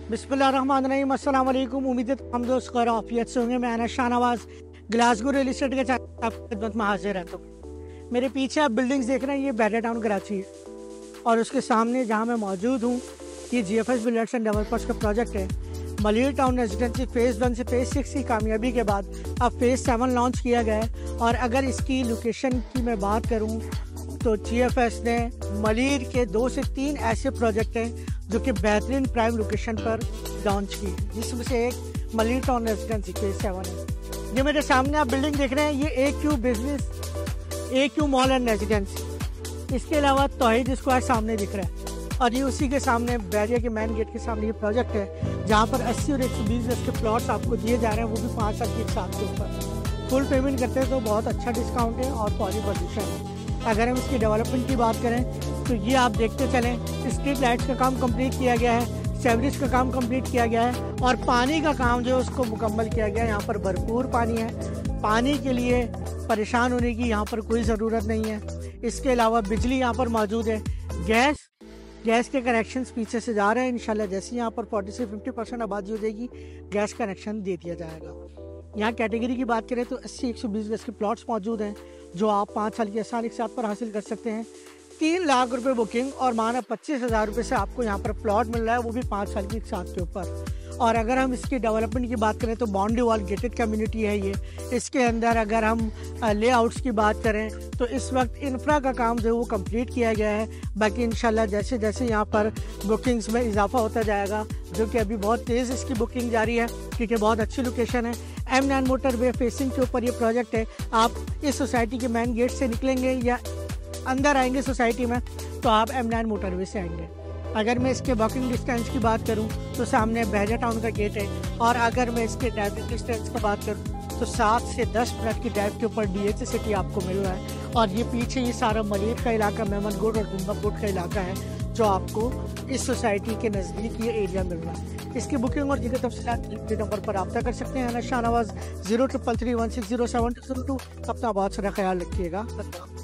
बिस्मिल्लाहिर्रहमानिर्रहीम, अस्सलाम वालेकुम। उम्मीद है हम दोस्त खैर आफियत से होंगे। मैं Anas Shahnawaz Glasgow real estate के साथ आपकी खिदमत में हाजिर रहता हूँ। मेरे पीछे आप बिल्डिंग्स देख रहे हैं, ये बैटर टाउन कराची है और उसके सामने जहाँ मैं मौजूद हूँ ये GFS बिल्डर्स एंड डेवलपर्स का प्रोजेक्ट है। मलिर टाउन रेजिडेंसी फ़ेज़ 1 से फ़ेज़ 6 की कामयाबी के बाद अब फ़ेज़ 7 लॉन्च किया गया है। और अगर इसकी लोकेशन की मैं बात करूँ तो GFS ने मलिर के 2 से 3 ऐसे प्रोजेक्ट हैं जो कि बेहतरीन प्राइम लोकेशन पर लॉन्च की, जिसमें से एक मलिर टाउन रेजिडेंसी फ़ेज़ 7 है। ये मेरे सामने आप बिल्डिंग देख रहे हैं, ये AQ business, AQ mall and residency. इसके अलावा तौहीद स्क्वायर सामने दिख रहा है और ये उसी के सामने बैरिया के मेन गेट के सामने ये प्रोजेक्ट है जहाँ पर 80 और 120 गज के प्लॉट्स आपको दिए जा रहे हैं, वो भी 5 साल के साथ के ऊपर। फुल पेमेंट करते हैं तो बहुत अच्छा डिस्काउंट है और पॉली पोजीशन है। अगर हम इसकी डेवलपमेंट की बात करें तो ये आप देखते चलें, स्ट्रीट लाइट्स का काम कंप्लीट किया गया है, सेवरेज का काम कंप्लीट किया गया है और पानी का काम जो है उसको मुकम्मल किया गया है। यहाँ पर भरपूर पानी है, पानी के लिए परेशान होने की यहाँ पर कोई ज़रूरत नहीं है। इसके अलावा बिजली यहाँ पर मौजूद है। गैस के कनेक्शंस पीछे से जा रहे हैं। इंशाल्लाह जैसे यहाँ पर 40 से 50% आबादी हो जाएगी, गैस कनेक्शन दे दिया जाएगा। यहाँ कैटेगरी की बात करें तो 80-120 गज के प्लॉट्स मौजूद हैं जो आप 5 साल की आसानी के साथ पर हासिल कर सकते हैं। 3 लाख रुपए बुकिंग और माना 25,000 रुपये से आपको यहाँ पर प्लॉट मिल रहा है, वो भी 5 साल की साथ के ऊपर। और अगर हम इसकी डेवलपमेंट की बात करें तो बाउंड्री वॉल गेटेड कम्युनिटी है ये। इसके अंदर अगर हम लेआउट्स की बात करें तो इस वक्त इंफ्रा का काम जो है वो कंप्लीट किया गया है। बाकी इंशाल्लाह जैसे जैसे यहाँ पर बुकिंग्स में इजाफा होता जाएगा, जो कि अभी बहुत तेज़ इसकी बुकिंग जारी है क्योंकि बहुत अच्छी लोकेशन है। M9 मोटर वे फेसिंग के ऊपर ये प्रोजेक्ट है। आप इस सोसाइटी के मेन गेट से निकलेंगे या अंदर आएंगे सोसाइटी में तो आप M9 मोटरवे से आएंगे। अगर मैं इसके वॉकिंग डिस्टेंस की बात करूं तो सामने बैरिया टाउन का गेट है और अगर मैं इसके ड्राइविंग डिस्टेंस की बात करूं तो 7 से 10 मिनट की ड्राइव के ऊपर DH सिटी आपको मिल रहा है। और ये पीछे ये सारा मलिर का इलाका, मेमनगुड और गुंदापुर का इलाका है जो आपको इस सोसाइटी के नज़दीक ये एरिया मिल रहा है। इसकी बुकिंग और दीगर तफसीलात नंबर पर रब्ता कर सकते हैं। अनस शाहनवाज 0333160702। अपना बहुत सारा ख्याल रखिएगा।